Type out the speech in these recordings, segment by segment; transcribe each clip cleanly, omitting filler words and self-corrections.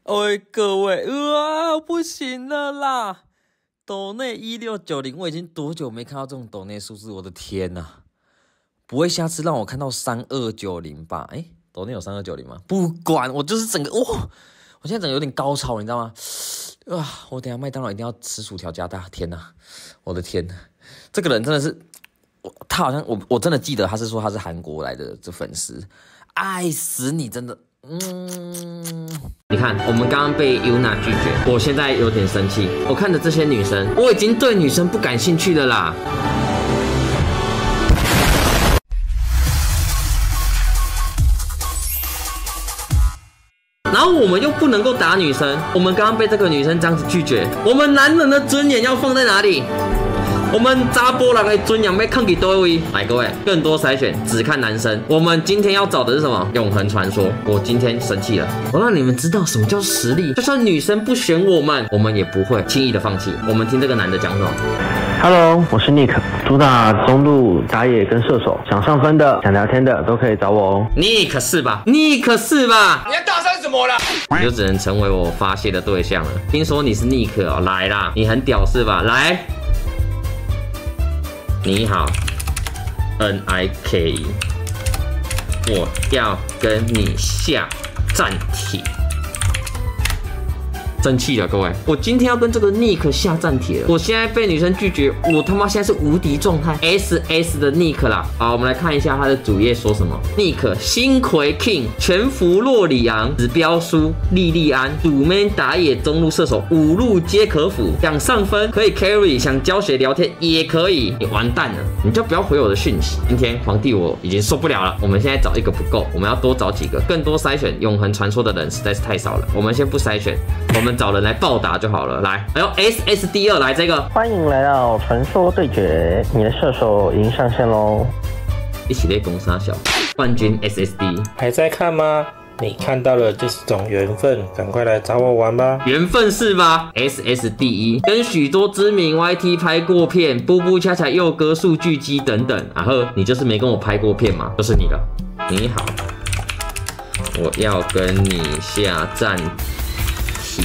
喂，各位，不行了啦！斗内1690，我已经多久没看到这种斗内数字？我的天哪！不会下次让我看到3290吧？斗内有3290吗？不管，我就是整个哇！我现在整个有点高潮，你知道吗？我等一下麦当劳一定要吃薯条加大！天哪，我的天哪！这个人真的是，他好像我真的记得他是说他是韩国来的这粉丝，爱死你，真的。你看，我们刚刚被 Yuna 拒绝，我现在有点生气。我看着这些女生，我已经对女生不感兴趣了啦。然后我们又不能够打女生，我们刚刚被这个女生这样子拒绝，我们男人的尊严要放在哪里？我们查波人的尊严被看给多位。来，各位，更多筛选只看男生。我们今天要找的是什么？永恒传说。我今天生气了，我让你们知道什么叫实力。就算女生不选我们，我们也不会轻易的放弃。我们听这个男的讲什么 ？Hello， 我是 Nick， 主打中路打野跟射手，想上分的、想聊天的都可以找我哦。 Nick 是吧？ Nick 是吧？ 你要大声什么啦？ 你就只能成为我发泄的对象了。听说你是 Nick 哦，来啦，你很屌是吧？来。你好 ，NIK， 我要跟你下战帖。生气了，各位！我今天要跟这个 Nick 下战帖了。我现在被女生拒绝，我他妈现在是无敌状态 ，SS 的 Nick 啦。好，我们来看一下他的主页说什么。Nick 星魁 King 全服洛里昂，指标书莉莉安，主 main 打野中路射手，五路皆可辅。想上分可以 carry， 想教学聊天也可以。你完蛋了，你就不要回我的讯息。今天皇帝我已经受不了了。我们现在找一个不够，我们要多找几个，更多筛选永恒传说的人实在是太少了。我们先不筛选，我们找人来报答就好了。来，SSD2 来这个， 欢迎来到传说对决，你的射手已经上线喽！ 一起来攻杀小冠军 SSD， 还在看吗？你看到了就是种缘分，赶快来找我玩吧！ 缘分是吧 ？SSD1 跟许多知名 YT 拍过片，布布恰恰佑哥数据机等等。然后你就是没跟我拍过片嘛，就是你了。你好，我要跟你下战帖。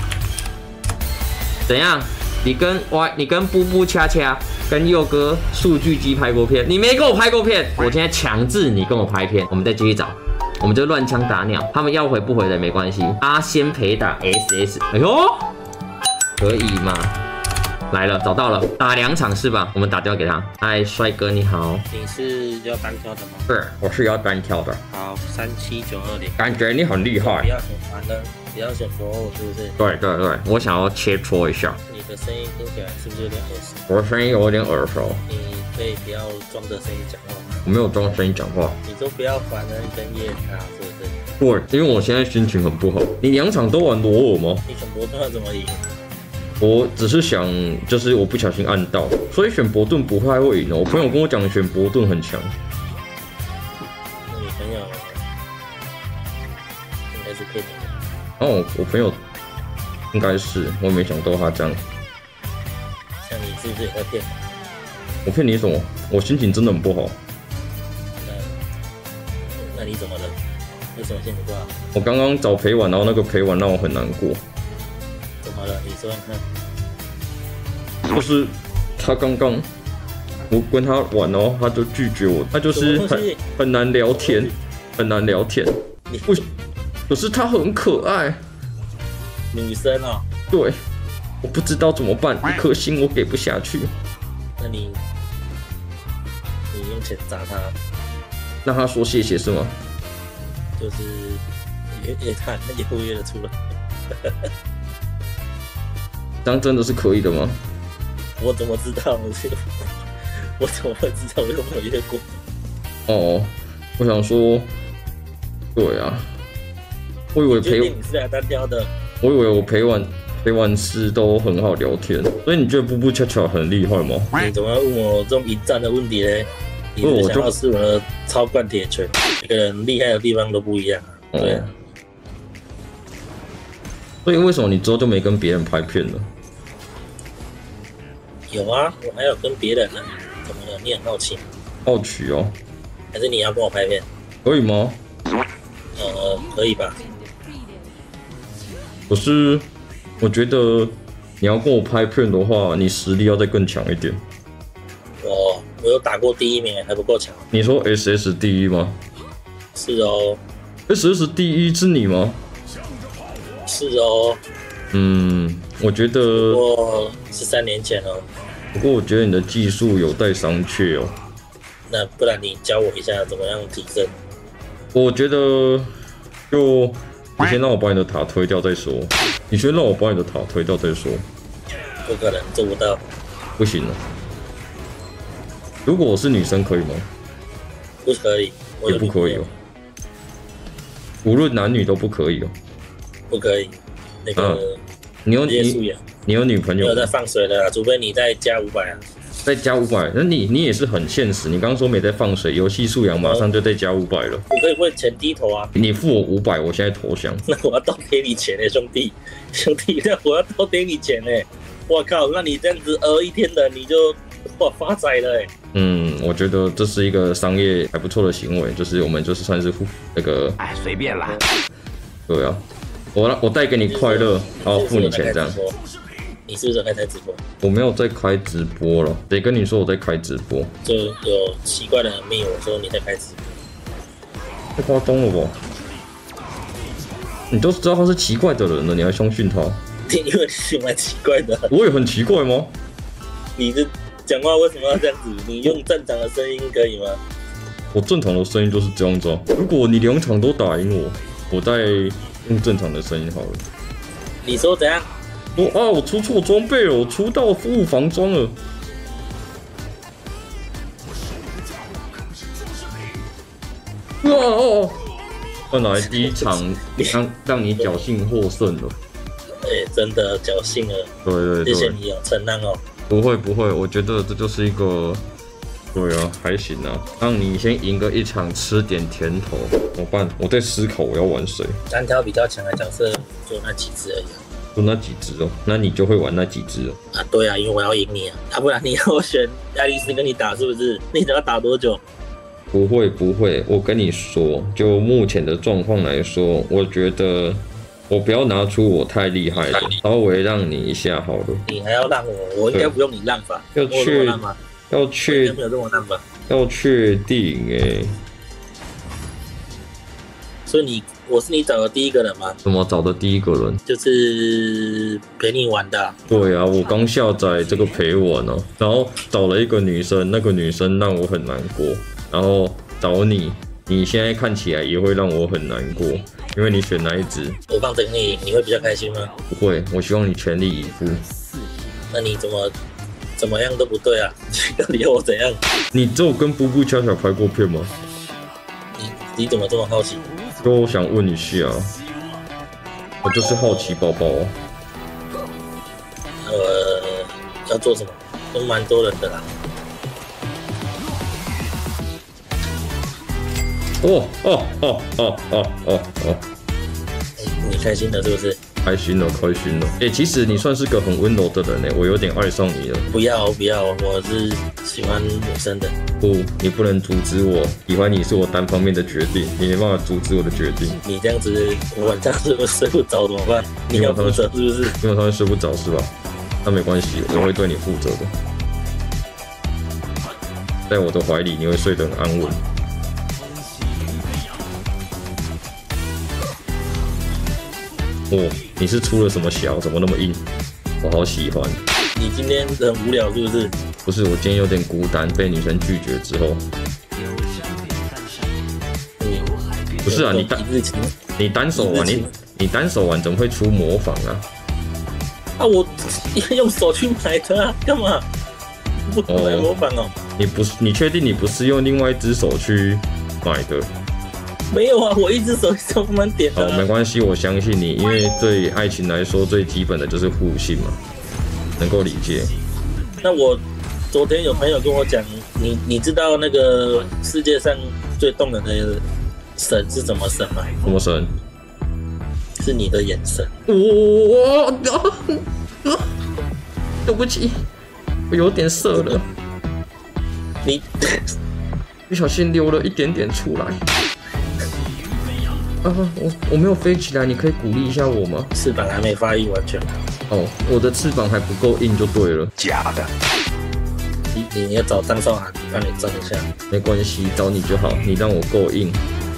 怎样？你跟布布恰恰跟佑哥数据机拍过片，你没跟我拍过片，我现在强制你跟我拍片，我们再继续找，我们就乱枪打鸟，他们要回不回的没关系。阿仙陪打 SS， 哎呦，可以吗？来了，找到了，打2场是吧？我们打电话给他。嗨，帅哥你好， 你是要单挑的吗？ 是，我是要单挑的。 好，37920， 感觉你很厉害。 不要选完了，不要选博欧，是不是？ 对对对，我想要切磋一下。 你的声音听起来是不是有点耳熟？ 我的声音有点耳熟。 你可以不要装着声音讲话吗？ 我没有装声音讲话。 你都不要烦人跟夜他，是不是？ 对，因为我现在心情很不好。你2场都玩罗尔吗？ 你选博顿要怎么赢？ 我只是想，就是我不小心按到，所以选伯顿不太会赢哦。我朋友跟我讲，选伯顿很强。 那你朋友应该是骗你的。 哦，我朋友应该是，我没想到他这样。 像你是不是也在骗我？ 我骗你什么？我心情真的很不好。 那你怎么了？为什么心情不好？ 我刚刚找陪玩，然后那个陪玩让我很难过。 怎么了？你说看。 就是他刚刚我跟他玩哦，他就拒绝我，他就是很难聊天，很难聊天。可是他很可爱。 女生哦。 对，我不知道怎么办，1颗星我给不下去。 那你用钱砸他， 让他说谢谢是吗？ 就是约他，那也不约得出来。 这样真的是可以的吗？ 我怎么知道？我怎么会知道？我又没有约过。 哦，我想说，对啊，我以为你是来单挑的。 我以为我陪玩师都很好聊天，所以你觉得布布恰恰很厉害吗？ 你怎么要问我这种一战的问题呢？你是想要是我的超冠铁拳，每个人厉害的地方都不一样。对啊。 所以为什么你之后就没跟别人拍片了？ 有啊，我还有跟别人呢。怎么了？你很好奇？ 好奇哦。 还是你要跟我拍片？ 可以吗？ 可以吧。 可是我觉得你要跟我拍片的话，你实力要再更强一点。 我有打过第1名，还不够强。 你说 SS 第一吗？ 是哦。 SS 第一是你吗？ 是哦。 我觉得。 不过是3年前哦。 不过我觉得你的技术有待商榷哦。 那不然你教我一下怎么样提升？ 我觉得就你先让我把你的塔推掉再说。你先让我把你的塔推掉再说。 不可能做不到。 不行了。如果我是女生可以吗？ 不可以。 也不可以哦。无论男女都不可以哦。 不可以。那个你有女朋友？ 没有在放水的啦，除非你再加500啊。 再加500，那你也是很现实。你刚刚说没在放水，游戏素养马上就再加500了。 我可以为钱低头啊！ 你付我500，我现在投降。 那我要倒给你钱兄弟，那我要倒给你钱我靠，那你这样子一天的你就发财了我觉得这是一个商业还不错的行为，就是我们就是算是那个随便啦。 对啊，我带给你快乐，然后付你钱这样。 你是不是有开直播？ 我没有在开直播了，得跟你说我在开直播。 就有奇怪的人密我说你在开直播， 太夸张了吧？你都知道他是奇怪的人了，你还相信他？ 因为你蛮奇怪的。 我也很奇怪吗？ 你这讲话为什么要这样子？你用正常的声音可以吗？ 我正常的声音就是这样子啊。如果你2场都打赢我，我再用正常的声音好了。 你说怎样？ 我出错装备了，我出到误防装了。本来第1场让你侥幸获胜了。 真的侥幸了。对，谢谢你承让哦。 不会，我觉得这就是一个，对啊，还行啊，让你先赢个1场，吃点甜头。怎么办？我在思考我要玩谁。 单挑比较强的角色就那几只而已。 就那几只哦，那你就会玩那几只哦。 对啊，因为我要赢你啊，不然你要我选爱丽丝跟你打是不是？你想要打多久？ 不会，我跟你说，就目前的状况来说，我觉得我不要拿出我太厉害的，稍微让你一下好了。 你还要让我应该不用你让吧？ 要确没有这么让吧？ 要确定所以我是你找的第1个人吗？ 怎么找的第1个人？ 就是陪你玩的。 对啊，我刚下载这个陪玩哦，然后找了一个女生，那个女生让我很难过，然后找你现在看起来也会让我很难过，因为你选哪一只？ 我放着你会比较开心吗？ 不会，我希望你全力以赴。 那你怎么样都不对啊？到底要我怎样？ 你只有跟布布恰恰拍过片吗？ 你怎么这么好奇？ 就我想问一下，我就是好奇宝宝啊。 要做什么？都蛮多人的啦。你开心了是不是？ 开心了。其实你算是个很温柔的人我有点爱上你了。 不要，我是喜欢女生的。 不，你不能阻止我喜欢你，是我单方面的决定，你没办法阻止我的决定。 你这样子，我晚上是不是睡不着怎么办？你要负责是不是？ 因为他们睡不着是吧？那没关系，我会对你负责的。在我的怀里，你会睡得很安稳。你是出了什么小？怎么那么硬？我好喜欢。 你今天很无聊是不是？ 不是，我今天有点孤单，被女生拒绝之后。不是啊，你单手玩，你单手玩怎么会出模仿啊？ 我用手去买的啊，干嘛？不买模仿哦。 你确定你不是用另外1只手去买的？ 没有啊，我1只手慢慢点的。 没关系，我相信你，因为对爱情来说，最基本的就是互信嘛，能够理解。 那我昨天有朋友跟我讲，你知道那个世界上最动人的神是什么神吗？ 什么神？ 是你的眼神。 对不起，我有点色了。你不小心流了一点点出来。 我没有飞起来，你可以鼓励一下我吗？ 翅膀还没发育完全。 哦，我的翅膀还不够硬就对了。 假的。 你要找张韶涵帮你震一下。 没关系，找你就好，你让我够硬。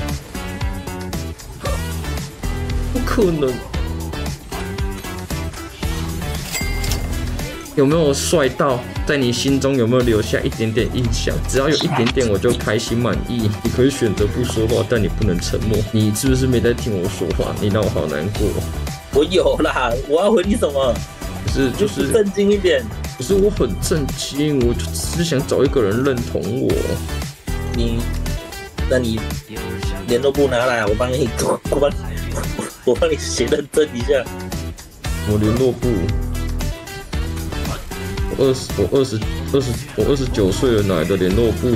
不可能。有没有帅到？在你心中有没有留下一点点印象？只要有一点点，我就开心满意。你可以选择不说话，但你不能沉默。你是不是没在听我说话？你让我好难过。 我有啦，我要回你什么？ 不是，就是震惊一点。 不是，我很震惊，我就只是想找一个人认同我。 那你联络簿拿来，我帮你写认证一下。 我联络簿。我29岁了，哪来的联络簿？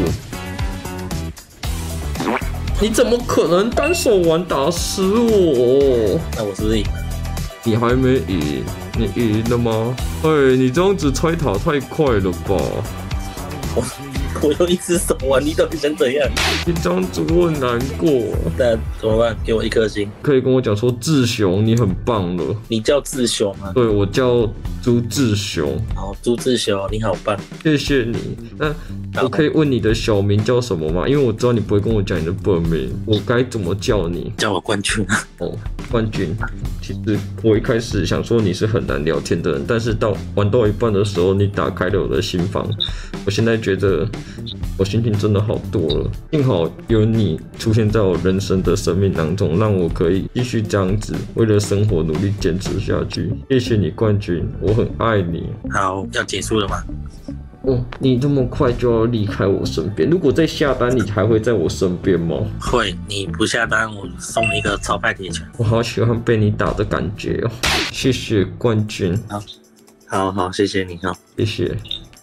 你怎么可能单手玩打死我？ 那我是不是赢了？ 你还没赢，你赢了吗？哎，你这样子拆塔太快了吧！ 我用一只手玩，你到底想怎样？ 你这样子我很难过。 那怎么办？给我1颗星。 可以跟我讲说志雄，你很棒了。 你叫志雄啊？ 对，我叫朱志雄。 好，朱志雄，你好棒。 谢谢你。那我可以问你的小名叫什么吗？因为我知道你不会跟我讲你的本名，我该怎么叫你？ 叫我冠军啊。 哦，冠军。其实我一开始想说你是很难聊天的人，但是玩到一半的时候，你打开了我的心房。我现在觉得我心情真的好多了，幸好有你出现在我人生的生命当中，让我可以继续这样子为了生活努力坚持下去。谢谢你，冠军，我很爱你。 好，要结束了吗？ 哦，你这么快就要离开我身边？如果再下单，你还会在我身边吗？ 会，你不下单，我送你一个超派铁拳。 我好喜欢被你打的感觉哦！谢谢冠军。 好，谢谢你哦， 谢谢。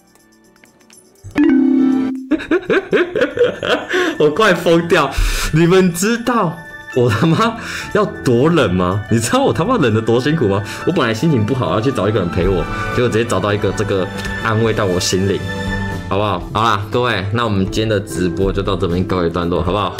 我快疯掉！你们知道我他妈要多冷吗？你知道我他妈冷得多辛苦吗？我本来心情不好，要去找一个人陪我，结果直接找到一个这个安慰到我心灵，好不好？好啦，各位，那我们今天的直播就到这边告一段落，好不好？